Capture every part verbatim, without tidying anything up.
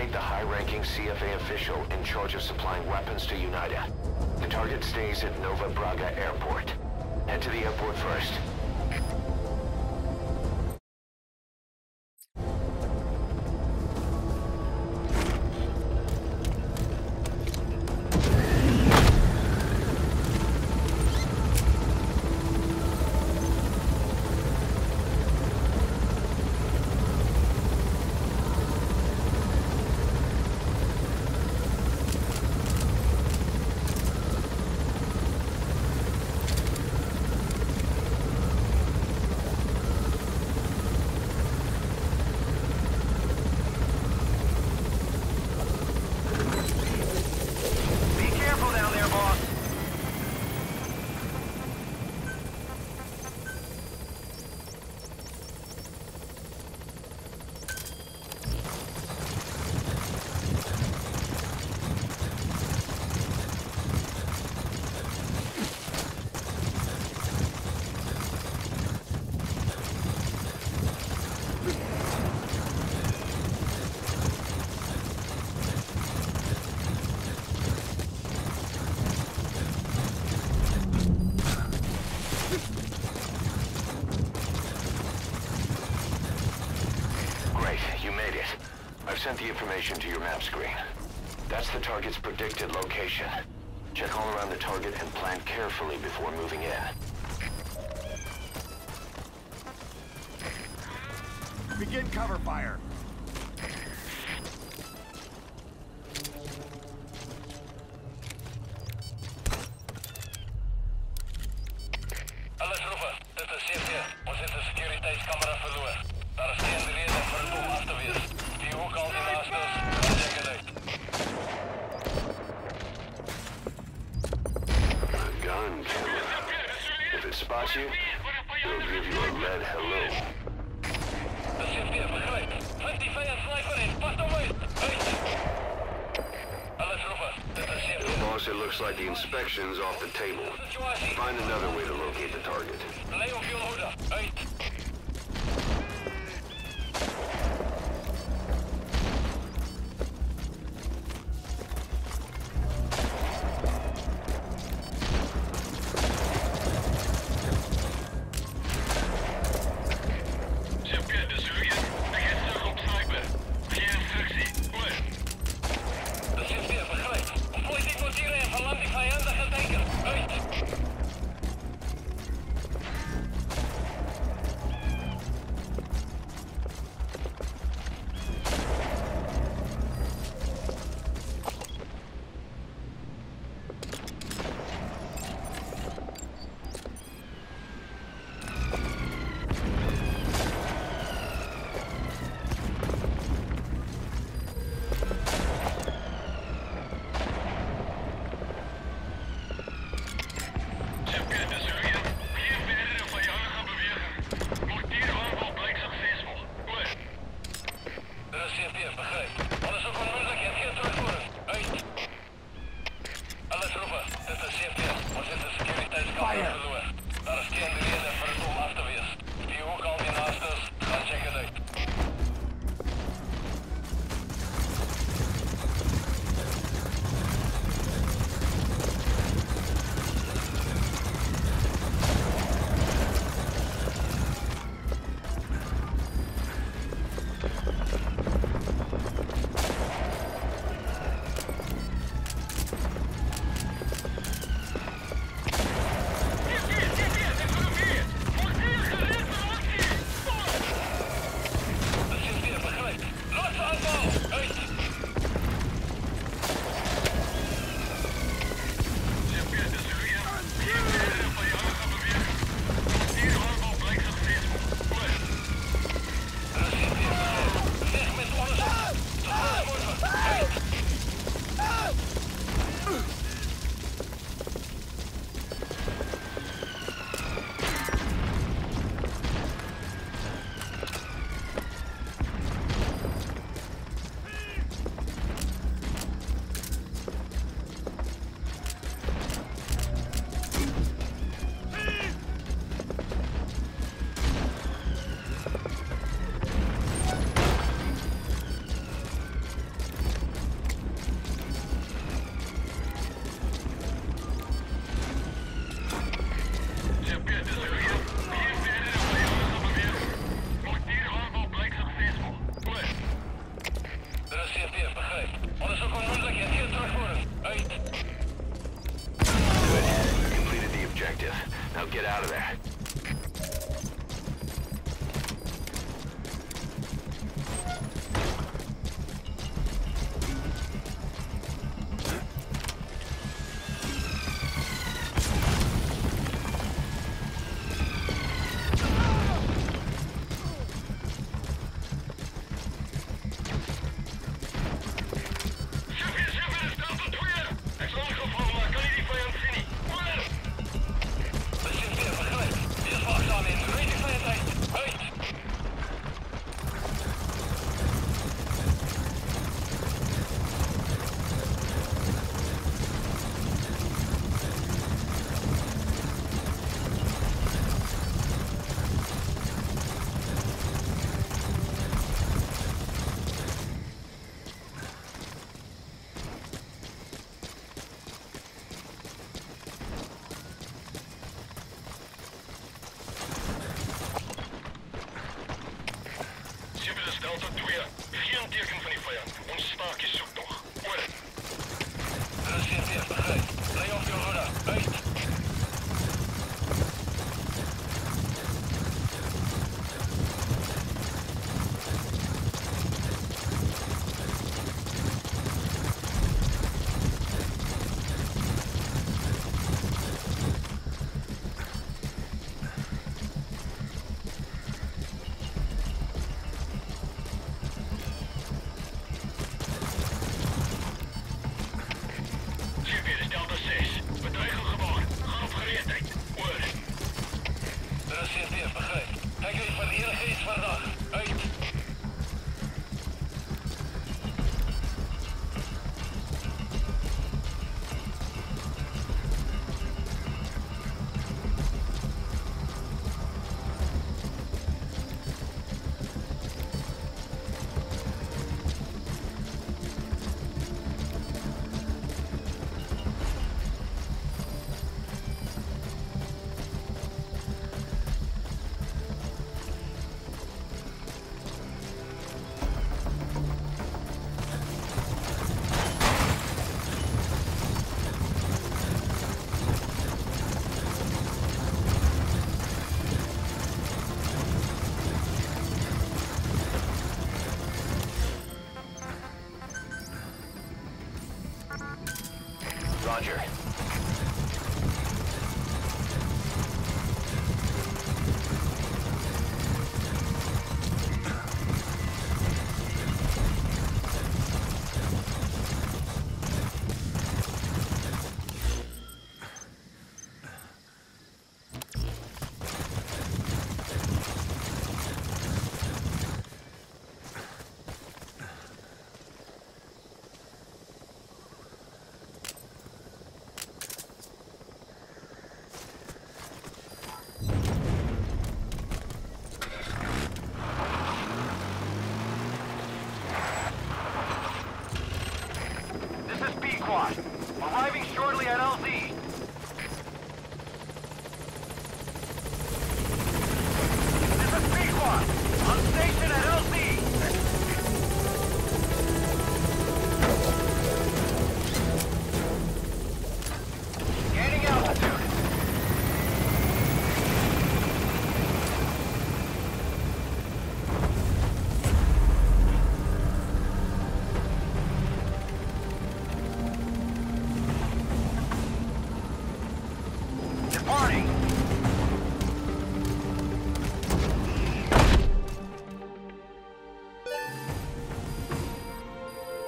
locate the high-ranking C F A official in charge of supplying weapons to United. The target stays at Nova Braga Airport. Head to the airport first. I've sent the information to your map screen. That's the target's predicted location. Check all around the target and plan carefully before moving in. Begin cover fire. Alles roepen, dit is C F T. Ons het 'n sekuriteitskamera verloor. Daar is geen rede vir dit om af te wees. Die hoek al die naastes, dan check het uit. A gun camera. If it spots you, it'll give you a lead hello. De C F T, begryp. Vind die vijand sniper in, pas hom uit. Uit. Alles roepen, dit is C F T. Boss, it looks like the inspection's off the table. Find another way to locate the target. Bly op jou hoede, uit. teken van die vyand. Ons staak die soektog. Oor. Er is C T, begryp. Bly op jou hoede. Uit. Roger. Arriving shortly at L Z. This is P-Quad. On station at L Z. Gaining altitude. Departing.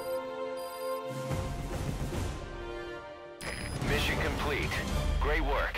Mission complete. Great work.